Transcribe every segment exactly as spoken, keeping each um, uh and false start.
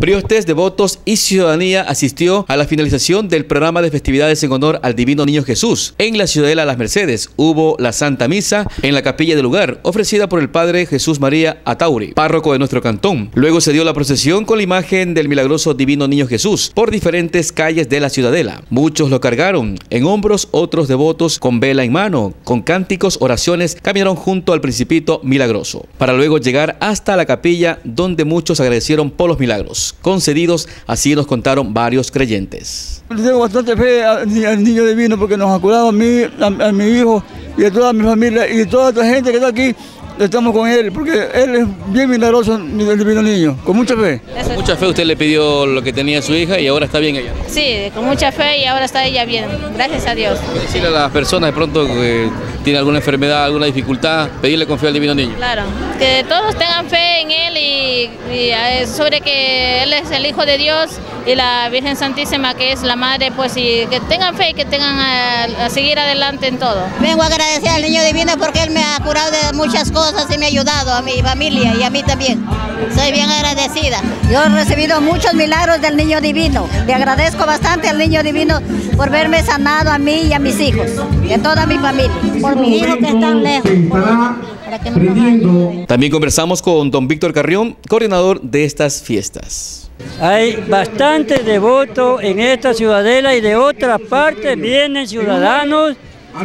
Priostes, devotos y ciudadanía asistió a la finalización del programa de festividades en honor al Divino Niño Jesús. En la Ciudadela Las Mercedes hubo la Santa Misa en la capilla del lugar, ofrecida por el Padre Jesús María Atauri, párroco de nuestro cantón. Luego se dio la procesión con la imagen del milagroso Divino Niño Jesús por diferentes calles de la Ciudadela. Muchos lo cargaron en hombros, otros devotos con vela en mano, con cánticos, oraciones, caminaron junto al Principito milagroso, para luego llegar hasta la capilla donde muchos agradecieron por los milagros concedidos, así nos contaron varios creyentes. Tengo bastante fe al Niño Divino porque nos ha curado a mí, a, a mi hijo y a toda mi familia y toda esta gente que está aquí. Estamos con él, porque él es bien milagroso, el Divino Niño, con mucha fe. Con mucha fe usted le pidió lo que tenía su hija y ahora está bien ella. Sí, con mucha fe y ahora está ella bien, gracias a Dios. Decirle a las personas de pronto que tienen alguna enfermedad, alguna dificultad, pedirle con fe al Divino Niño. Claro, que todos tengan fe en él y, y sobre que él es el Hijo de Dios y la Virgen Santísima que es la Madre, pues y que tengan fe y que tengan a, a seguir adelante en todo. Vengo a agradecer al Niño Divino porque él me ha curado de muchas cosas y me ha ayudado a mi familia y a mí también. Soy bien agradecida. Yo he recibido muchos milagros del Niño Divino. Le agradezco bastante al Niño Divino por verme sanado a mí y a mis hijos, y a toda mi familia. Por mi hijo que están lejos. Para que no También conversamos con don Víctor Carrión, coordinador de estas fiestas. Hay bastantes devotos en esta ciudadela y de otras partes vienen ciudadanos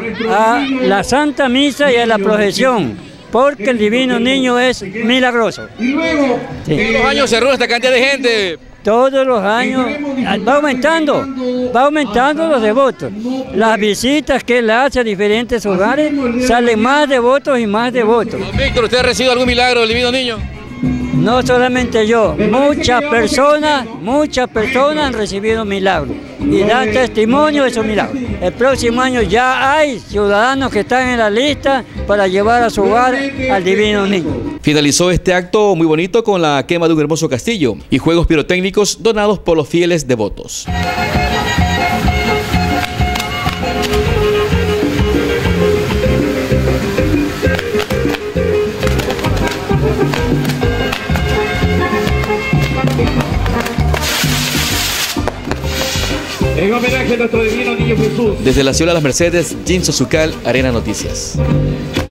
a la Santa Misa y a la procesión, porque el Divino Niño es milagroso. Sí. Todos los años se reúne esta cantidad de gente. Todos los años va aumentando, va aumentando los devotos. Las visitas que él hace a diferentes hogares, salen más devotos y más devotos. Don Víctor, ¿usted ha recibido algún milagro del Divino Niño? No solamente yo, muchas personas, muchas personas han recibido milagros y dan testimonio de esos milagros. El próximo año ya hay ciudadanos que están en la lista para llevar a su hogar al Divino Niño. Finalizó este acto muy bonito con la quema de un hermoso castillo y juegos pirotécnicos donados por los fieles devotos. En homenaje a nuestro Divino Niño Jesús. Desde la Ciudad de Las Mercedes, Jim Sosucal, Arena Noticias.